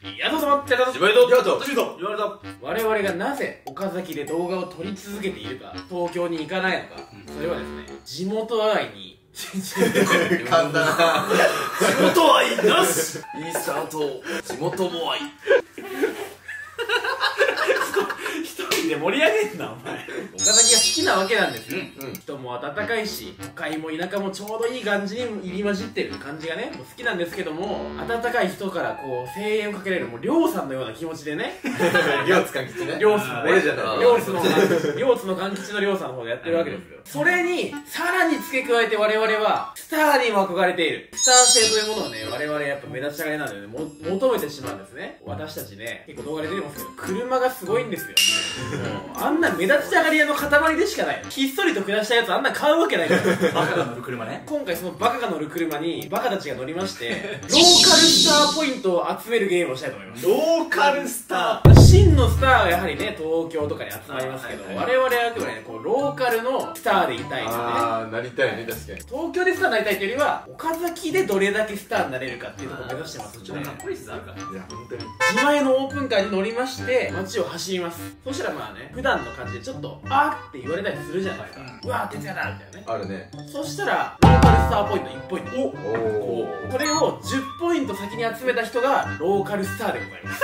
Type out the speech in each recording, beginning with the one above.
やっと待ってた自分でやっと言われた。我々がなぜ岡崎で動画を撮り続けているか、東京に行かないのか、それはですね、地元愛に簡単な地元愛なし。 いいスタート。地元も愛。 一人で盛り上げんなお前。岡崎が好きなわけなんですよ。人も温かいし、都会も田舎もちょうどいい感じに入り混じってる感じがね、もう好きなんですけども、温かい人からこう声援をかけられる、もう亮さんのような気持ちでね、 両津勘吉ね。 亮さんね、 俺じゃない。 両津の勘吉の亮さんの方でやってるわけですよ。それにさらに付け加えて我々はスターにも憧れている。スター性というものをね、我々やっぱ目立ちたがりなんでね、求めてしまうんですね。私たちね、結構動画で出てますけど、車がすごいんですよ。もうあんな目立ちたがり屋の塊でしかない。ひっそりと暮らしたやつあんな買うわけないから。 バカが乗る車ね。 今回そのバカが乗る車にバカたちが乗りまして、ローカルスターポイントを集めるゲームをしたいと思います。 ローカルスタ真のスターはやはりね、東京とかに集まりますけど、我々はあくまでね、こうローカルのスターでいたいんですよね。 ああ、なりたいね、確かに。 東京でスターになりたいというよりは、岡崎でどれだけスターになれるかっていうところを目指してます。 ちょっとかっこいいっす、なんか。 いや、本当に。 自前のオープンカーに乗りまして街を走ります。そしたらまあね、普段の感じでちょっとあーって言われたりするじゃないですか。うわー徹夜だみたいなね。 あるね。 そしたらローカルスターポイント1ポイント、 おお。 これを10ポイント先に集めた人がローカルスターでございます。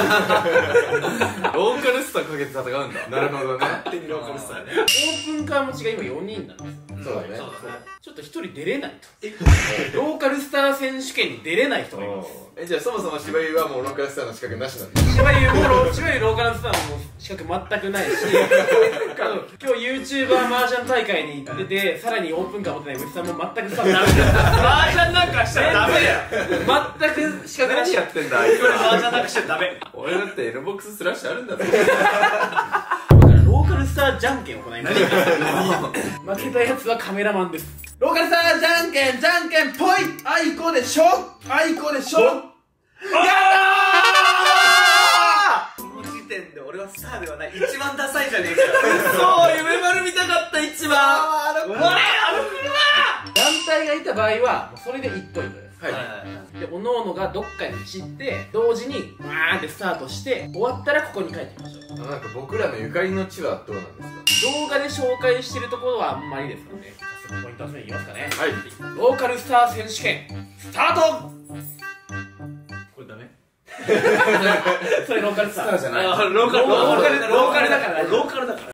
ローカルスターかけて戦うんだ。なるほどね。 勝手にローカルスターね。 オープンカー持ちが今4人なんですよ。 そうだね。 ちょっと1人出れないと。ローカルスター選手権に出れない人がいます。 じゃあそもそも芝居はもうローカルスターの資格なしなんだ。 芝居ローカルスターの資格全くないし、今日 YouTuber マージャン大会に行ってて、さらにオープンカー持ってない虫さんも全くスタートダメだよ。 マージャンなんかしちゃダメだよ。 全く資格なし。 やってんだ、あいつこれマージャンなんかしちゃダメ。 俺だって N ボックススラッシュあるんだぞ。 ローカルスターじゃんけんを行います。負けたやつはカメラマンです。ローカルスターじゃんけんぽい、あいこでしょ、あいこでしょ。やったこの時点で俺はスターではない。一番ダサいじゃねえかよ。そう、夢丸見たかった一番。お前あの車。 団体がいた場合はもうそれで1ポイントです。 はい。 で、各々がどっかに散って同時にわーってスタートして終わったらここに帰ってきましょう。 なんか僕らのゆかりの地はどうなんです動画で紹介してるところはあんまりですので、早速ポイント集めにいきますかね。 はい。 ローカルスター選手権スタート。 これダメ。 それローカルスターじゃない。 ローカルだからローカルだから。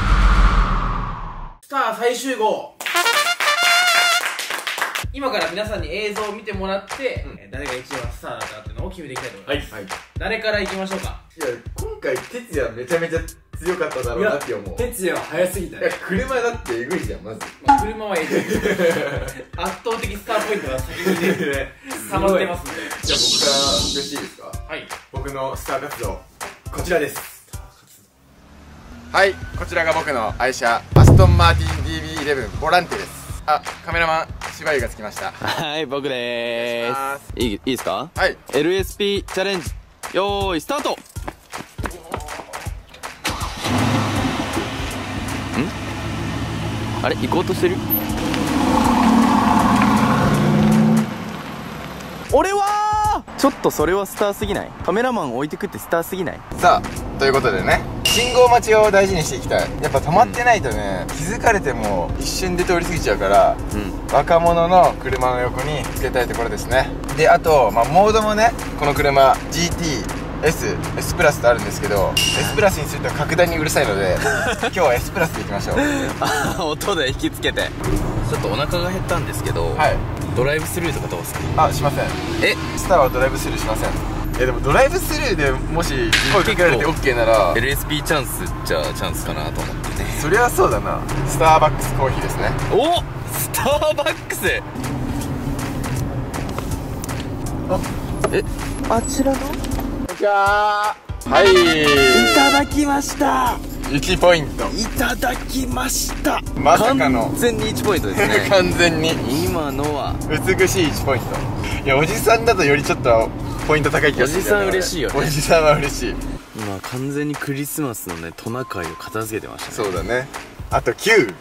スター再集合。今から皆さんに映像を見てもらって、誰が一番スターだったっていうのを決めていきたいと思います。 はい。 誰からいきましょうか。 いや、今回哲也めちゃめちゃ強かっただろうなって思う。 哲也は早すぎたいや、車だってえぐいじゃん、まず。 車はエグい。圧倒的スターポイントが先にね、溜まってますので。 じゃあ僕からよろしいですか。 はい。 僕のスター活動、こちらです。はい、こちらが僕の愛車、アストンマーティン DB11 ボランテです。あ、カメラマン、芝居がつきました。 はい、僕でーす。いいですか？ はい。 LSP チャレンジ、よーい、スタート。あれ、行こうとしてる？俺はちょっとそれはスターすぎない？カメラマン置いてくってスターすぎない？ さあ、ということでね、信号待ちを大事にしていきたい。やっぱ止まってないとね、気づかれても一瞬で通り過ぎちゃうから、若者の車の横につけたいところですね。で、あと、モードもね、この車 GT、S、S プラスとあるんですけど、S プラスにすると格段にうるさいので今日は S プラスでいきましょう。 音で引きつけて。ちょっとお腹が減ったんですけど、 はい。 ドライブスルーとかどうすか？ あ、しません。スターはドライブスルーしません。でもドライブスルーでもし声かけられて OK なら LSP チャンスじゃあチャンスかなと思ってね。 そりゃそうだな。スターバックスコーヒーですね。 お、スターバックス。あちらのはい、 いただきました。 1ポイントいただきました。 まさかの完全に1ポイントですね。 完全に今のは美しい1ポイント。いや、おじさんだとよりちょっとポイント高い気がする。 おじさん嬉しいよね。 おじさんは嬉しい。 今完全にクリスマスのねトナカイを片付けてましたね。 そうだね。あと9。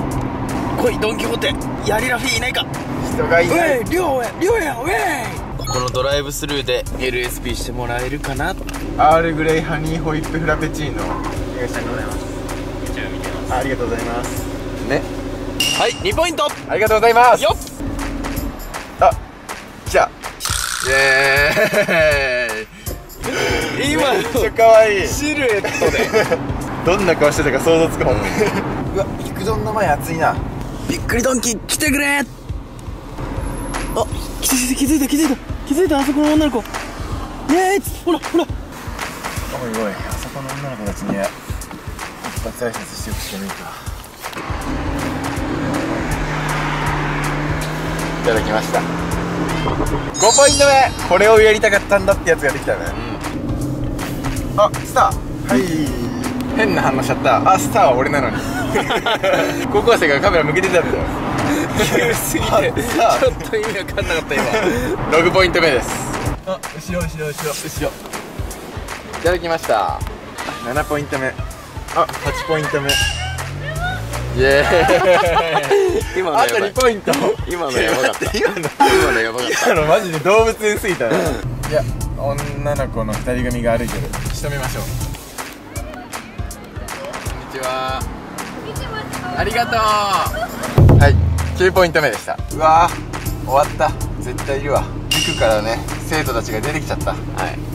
来いドン・キホーテ、ヤリラフィーいないか。 人がいない。 リョウやん、ウェイ。 このドライブスルーで LSP してもらえるかなと。 アールグレイハニーホイップフラペチーノ。 ありがとうございます。めっちゃ見てます。 ありがとうございますね。 はい、2ポイント。 ありがとうございますよっ。 あ、じゃあイエーイ。 今めっちゃ可愛いシルエットでどんな顔してたか想像つくもん。うわ、肉丼の前熱いな。 びっくりドンキー来てくれ。あ、気づいたあそこの女の子。イエーイ。ほらほら。 おいおい、あそこの女の子たちには一発挨拶しておくしかないか。いただきました。5ポイント目。これをやりたかったんだってやつができたね。あ、スター。はい。変な反応しちゃった。あ、スターは俺なのに高校生がカメラ向けてたんだよ。 急すぎてちょっと意味わかんなかった今。 6ポイント目です。 あ、後ろいただきました。7ポイント目。あ、8ポイント目。イエーイ。 今のあと2ポイント。 今のやばかった。 今のやばかった今のマジで動物園すぎたな。いや、女の子の2人組が歩いてる。仕留めましょう。こんにちは。ありがとう。はい、9ポイント目でした。うわー、終わった。絶対いるわ。塾からね、生徒たちが出てきちゃった。はい。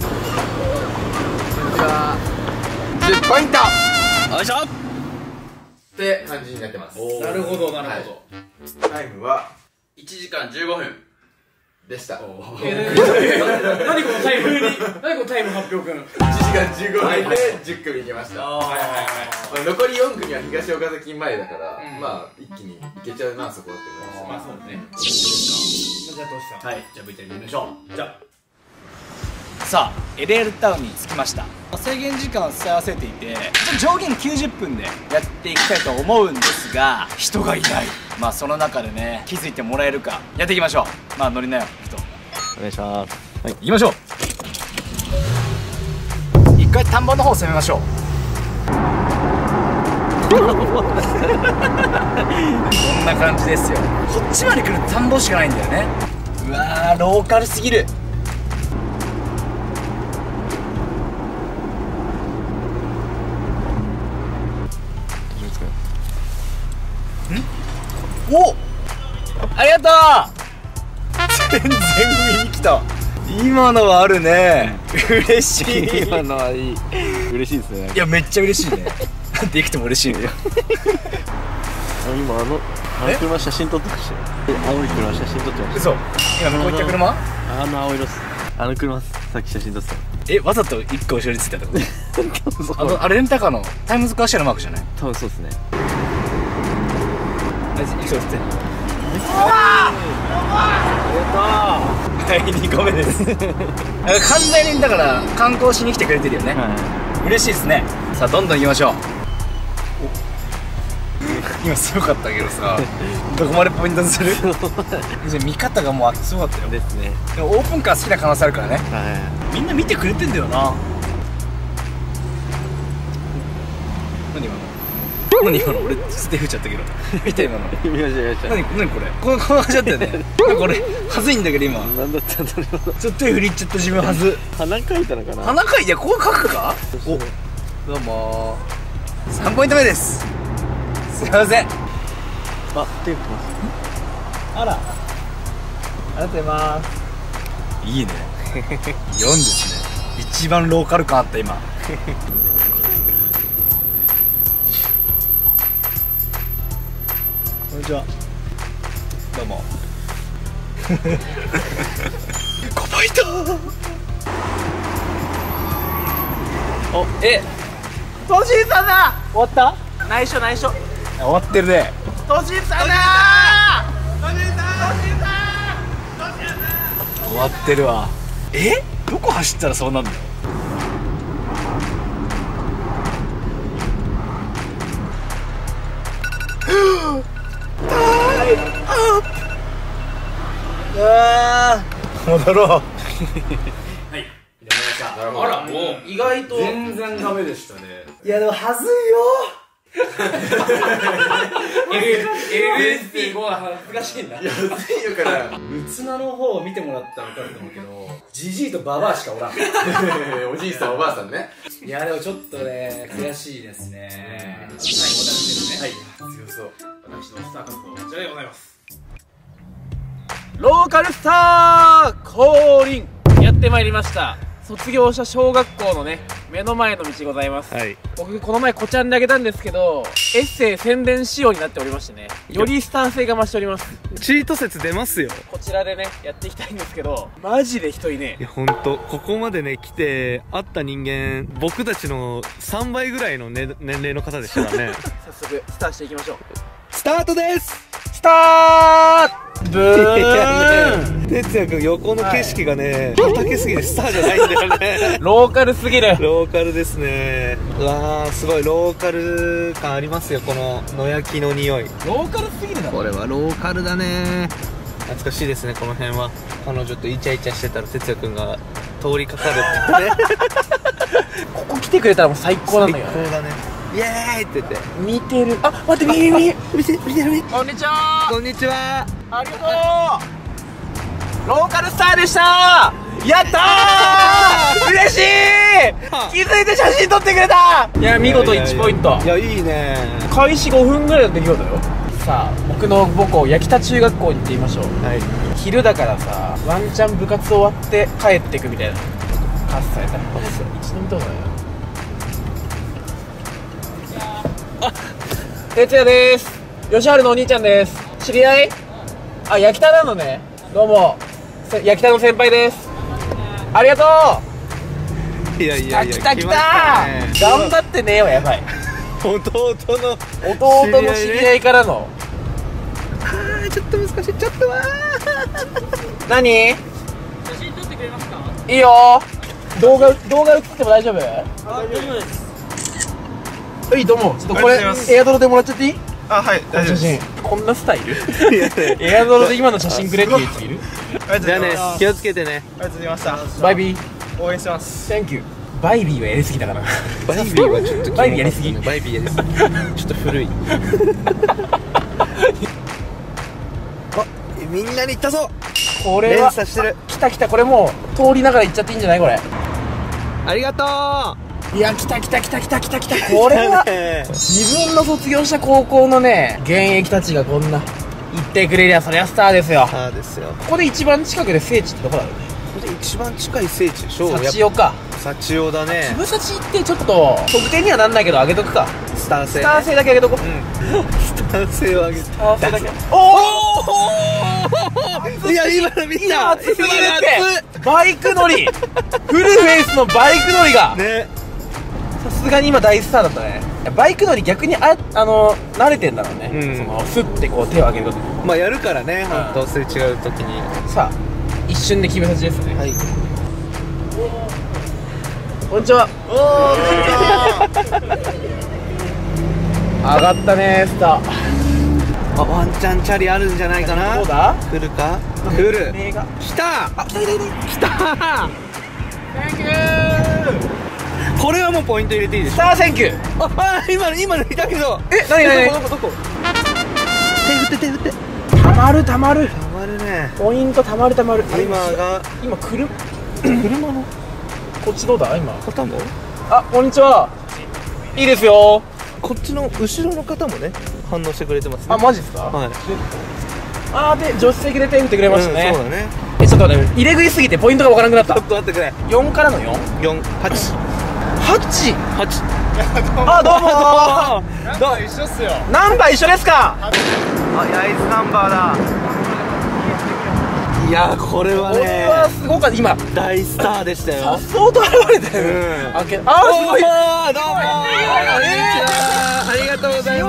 こんにちは。10ポイント。 よいしょ。 って感じになってます。 なるほどなるほど。 タイムは 1時間15分でした。 何このタイム発表くん。 1時間15分で10組いきました。 はい残り4組は東岡崎前だから、まあ一気にいけちゃうな、そこって思いままあそうですね。じゃあトシさん。 はい、じゃあ VTR 見ましょう。じゃあさあ LL タウンに着きました。制限時間を伝え合わせていて上限90分でやっていきたいと思うんですが人がいない。まあその中でね気づいてもらえるかやっていきましょう。まあ乗りなよ人。 お願いします。 はい、行きましょう。一回田んぼの方を攻めましょう。こんな感じですよ。こっちまで来ると田んぼしかないんだよね。うわーローカルすぎる。お、ありがとう。全然上に来た。今のはあるね。嬉しい。 今のはいい。嬉しいですね。 いやめっちゃ嬉しいね。できても嬉しいね。 今あの車写真撮ってましたよ。青い車写真撮ってました。 嘘。今向こう行った車？ あの青色っす。あの車さっき写真撮ってた。 わざと一個後ろについたってこと？あれレンタカーのタイムズカーシェアのマークじゃない？ 多分そうですね。 一緒につって。ありがとう。はい、2個目です。完全にだから観光しに来てくれてるよね。嬉しいですね。さあどんどん行きましょう。今すごかったけどさ、どこまでポイントにする？見方がもうすごかったよ。 ですね。 でもオープンカー好きな可能性あるからね。みんな見てくれてんだよな。何今の？何今の？俺ステーフちゃったけど。見た今の。 見ました。 何これ？この感じだったよね。これはずいんだけど今。 何だったんだろう。 ちょっと手振りいっちゃった自分はず。 鼻かいたのかな。 鼻かいてこう書くか？お、どうも。3ポイント目です。すいません。 あ、手振ってます。 あら。ありがとうございます。いいね。4ですね。一番ローカル感あった今。こんにちは。どうも。5ポイント。お、トシさんだ。終わった？ 内緒。 終わってるね。 トシさんだ終わってるわ。どこ走ったらそうなんだよ。戻ろう。 はい。あら、もう意外と全然ダメでしたね。いやでもはずいよ。 LST5 は恥ずかしいんだ。 いや、薄いよから。 うつなの方を見てもらったら分かると思うけど、ジジイとババアしかおらん。 おじいさん、おばあさんね。 いやでもちょっとね、悔しいですね。 最後、私ですね。 強そう。 私のスター活動、こちらでございます。 ローカルスター降臨。 やってまいりました。卒業した小学校のね、目の前の道ございます。 はい。 僕、この前こちらにあげたんですけど、エッセイ宣伝仕様になっておりましてね、よりスター性が増しております。 チート説出ますよ。 こちらでね、やっていきたいんですけど、マジで人いねいや、ほんと、ここまでね、来て、会った人間、僕たちの3倍ぐらいの、年齢の方でしたからね。 早速、スタートしていきましょう。 スタートです。 スタートブーン。 哲也君、横の景色がね、畑すぎてスターじゃないんだよね。 ローカルすぎる。 ローカルですね。うわー、すごいローカル感ありますよ、この野焼きの匂い。 ローカルすぎるだろ。 これはローカルだね。懐かしいですね、この辺は。彼女とイチャイチャしてたら哲也君が通りかかるってね。 ここ来てくれたらもう最高なんだよね。 最高だね。イエーイって言って。 見てる。あ、待って、見て。 見て。 こんにちは。 こんにちは。 ありがとう。ローカルスターでした。やったー。嬉しい。気づいて写真撮ってくれた。いや、見事1ポイント。 いや、いいね。 開始5分ぐらいの出来事よ。さあ、僕の母校焼田中学校に行ってみましょう。 はい。 昼だからさ、ワンチャン部活終わって帰ってくみたいな。カスされたら一度見たことないな。あ、哲也です。吉春のお兄ちゃんです。知り合い？あ、焼き田なのね。どうも、焼き田の先輩です。ありがとう。 いやいやいや、 来た。 ね、 頑張ってねえわ、やばい。 弟の知り合いからの。 ちょっと難しい。ちょっと何？ 写真撮ってくれますか？ いいよ。動画映っても大丈夫？ 大丈夫です。 はい、どうも。ちょっとこれエアドロでもらっちゃっていい？ あ、はい、大丈夫です。 こんなスタイル？エアドロで今の写真くれっていうやついる？ じゃあね、気をつけてね。 ありがとうございました。 バイビー。 応援してます。 Thank you。バイビーはやりすぎだからな。 バイビーはちょっとバイビーやりすぎ。 バイビーやりすぎ。ちょっと古い。あ、みんなに行ったぞ。 これは連鎖してる。 来た。これもう通りながら行っちゃっていいんじゃない？これ。 ありがとう。 いや、来た。これは自分の卒業した高校のね、現役たちがこんな言ってくれりゃそりゃスターですよ。 スターですよ。 ここで一番近くで聖地ってどこだろうね。 これ一番近い聖地でしょ。 幸代か。 幸代だね。 ぶさちってちょっと得点にはなんないけど上げとくか。 スター性、ね、 スター性だけ上げとこう。 スター性を上げて。 スター性だけ。おお。 いや、今の見た。 今熱すぎるって。バイク乗り。フルフェイスのバイク乗りが。 ね。 さすがに今大スターだったね。バイク乗り逆に慣れてんだろうね。そのスッてこう手を上げること。 まあやるからね、ほんとすれ違う時に。 さあ一瞬で決めさちですね。 はい。 こんにちは。上がったねスター。 あ、ワンチャンチャリあるんじゃないかな。 どうだ？ 来るか？来る。 目が来た。 あ、来た。Thank you。 これはもうポイント入れていいですスターセンキュー。 あ、今のいたけど。 何どこ手振ってたまるたまるね。 ポイントたまる今車のこっちどうだ今。 方も。 あ、こんにちは。いいですよ。 こっちの後ろの方もね反応してくれてますね。 あ、マジですか。 はい。 あー、で助手席で手振ってくれましたね。 そうだね。 ちょっとね、入れ食いすぎてポイントがわからなくなった。 ちょっと待ってくれ。 4からの 4？ 4、8。 あ、どうもー。 ナンバー一緒っすよ。 ナンバー一緒ですか。 あ、焼津ナンバーだ。いや、これはこれねはすごかった。今大スターでしたよ。 相当現れたよね。あ、すごい。 どうもこんにちは。ありがとうござい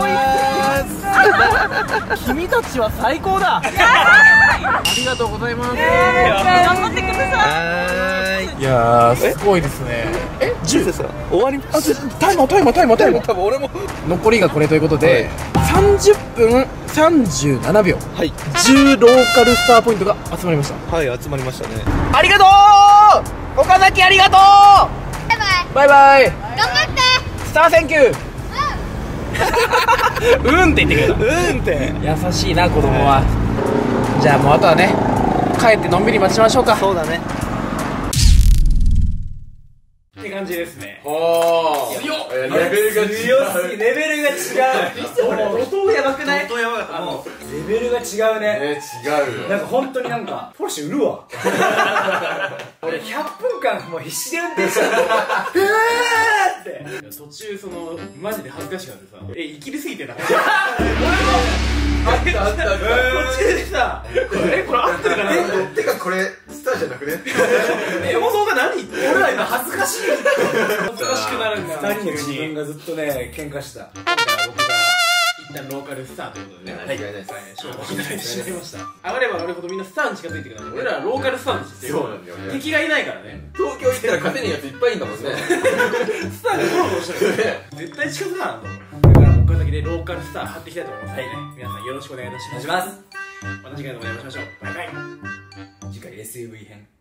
ます。 君たちは最高だ。ありがとうございます。 頑張ってください。 はい。 いやー、すごいですね。 10さ終わりました。 タイマー。 多分俺も残りがこれということで、30分37秒。 はい。 10ローカルスターポイントが集まりました。 はい、集まりましたね。 ありがとう。岡崎ありがとう。バイバイ。 頑張って。 スターセンキュー。 うんって言ってくれた。 うんって優しいな子供は。じゃあもうあとはね帰ってのんびり待ちましょうか。 そうだね。 って感じですね。 はあ。 強っ。 レベルが違う。 レベルが違う。音やばくない？ 音やばかった。もうレベルが違うね。 違うよ。 なんか本当になんかポルシェ売るわ。俺100分間もう必死で運転してた。って途中そのマジで恥ずかしくなってさ、生きりすぎてな。 あったあった。 途中でさ、これ合ってるかな。 てかこれスターじゃなくね？ 山本が何言ってる？ 俺ら今恥ずかしい。 恥ずかしくなるんだよ。 二人の自分がずっとね喧嘩した。 今回は僕が一旦ローカルスターということでね、 間違いないです。 勝負をいただいてしまいました。上がれば上がるほどみんなスターに近づいていくから、俺らはローカルスターにしてる。 そうなんだよね。 敵がいないからね。 東京行ったら勝てねえやついっぱいいんだもんね。 スターでゴロゴロしてるから絶対近づかなと思う。これからも岡崎でローカルスター張っていきたいと思いますのでね、皆さんよろしくお願いいたします。 お願いします。 また次回でお会いしましょう。バイバイ。 次回 SUV 編。